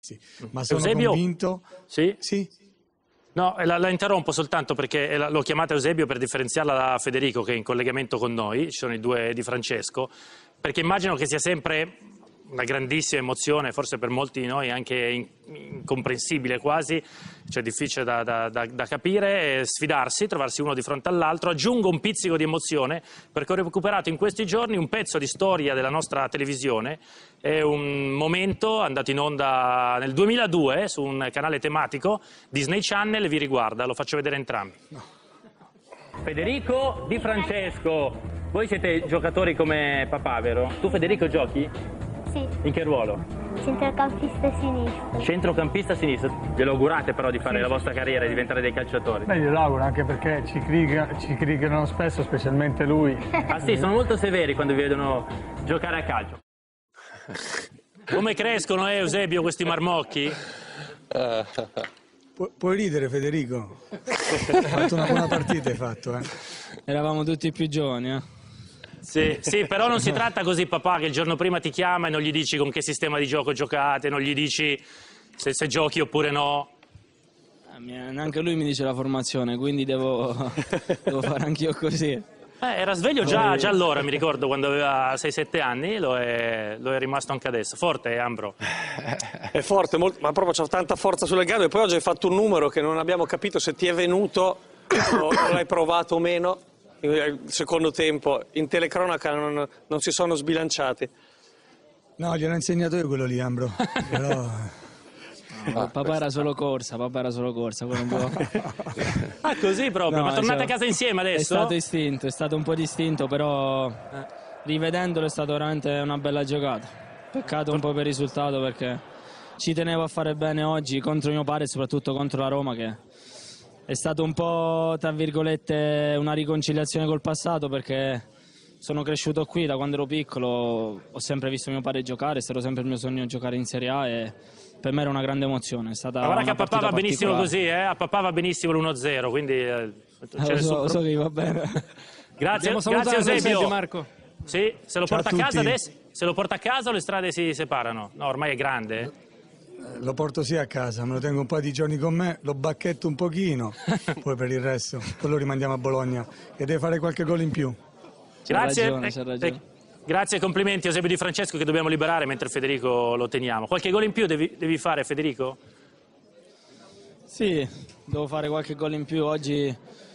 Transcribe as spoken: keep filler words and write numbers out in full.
Ma sono Eusebio? convinto... Sì? Sì? No, la, la interrompo soltanto perché l'ho chiamata Eusebio per differenziarla da Federico, che è in collegamento con noi, ci sono i due di Francesco, perché immagino che sia sempre una grandissima emozione, forse per molti di noi anche incomprensibile quasi, cioè difficile da, da, da, da capire, sfidarsi, trovarsi uno di fronte all'altro. Aggiungo un pizzico di emozione perché ho recuperato in questi giorni un pezzo di storia della nostra televisione, è un momento andato in onda nel duemiladue su un canale tematico, Disney Channel, vi riguarda, lo faccio vedere entrambi. No. Federico Di Francesco, voi siete giocatori come papà, vero? Tu Federico giochi? Sì. In che ruolo? Centrocampista sinistro. Centrocampista sinistro. Glielo augurate però di fare sì, la vostra carriera e diventare dei calciatori? Beh, glielo auguro anche perché ci, critica, ci criticano spesso, specialmente lui. Ah sì, sono molto severi quando vi vedono giocare a calcio. Come crescono, eh, Eusebio, questi marmocchi? Pu puoi ridere, Federico? Hai fatto una buona partita, hai fatto, eh? Eravamo tutti più giovani, eh? Sì, sì, però non si tratta così, papà, che il giorno prima ti chiama e non gli dici con che sistema di gioco giocate, non gli dici se, se giochi oppure no. Eh, neanche lui mi dice la formazione, quindi devo, devo fare anch'io così. Eh, era sveglio già, già allora, mi ricordo, quando aveva sei sette anni, lo è, lo è rimasto anche adesso. Forte, eh, Ambro? È forte, molto, ma proprio c'ha tanta forza sulle gambe. E poi oggi hai fatto un numero che non abbiamo capito se ti è venuto o l'hai provato o meno. Il secondo tempo, in telecronaca non, non si sono sbilanciati. No, gliel'ho insegnato io quello lì, Ambro. Però... No, papà era solo corsa, papà era solo corsa. Un po'... Ah, così proprio? No, ma tornate cioè, a casa insieme adesso? È stato istinto, è stato un po' distinto, però eh, rivedendolo è stata veramente una bella giocata. Peccato un po' per il risultato perché ci tenevo a fare bene oggi contro mio padre e soprattutto contro la Roma, che è stato un po', tra virgolette, una riconciliazione col passato, perché sono cresciuto qui da quando ero piccolo, ho sempre visto mio padre giocare, è stato sempre il mio sogno giocare in Serie A e per me era una grande emozione. È stata Ma guarda che a papà va benissimo così, eh? A papà va benissimo l'uno zero, quindi... Eh, eh, lo, so, lo so che va bene. Grazie, grazie Eusebio. Marco. Sì, se lo Ciao porta a a casa tutti. adesso? Se lo porta a casa o le strade si separano? No, ormai è grande, eh? Lo porto sì a casa, me lo tengo un po' di giorni con me, lo bacchetto un pochino, poi per il resto, poi lo rimandiamo a Bologna e deve fare qualche gol in più. Grazie, c'ha ragione, c'ha ragione. Eh, grazie e complimenti a Eusebio Di Francesco, che dobbiamo liberare mentre Federico lo teniamo. Qualche gol in più devi, devi fare, Federico? Sì, devo fare qualche gol in più. Oggi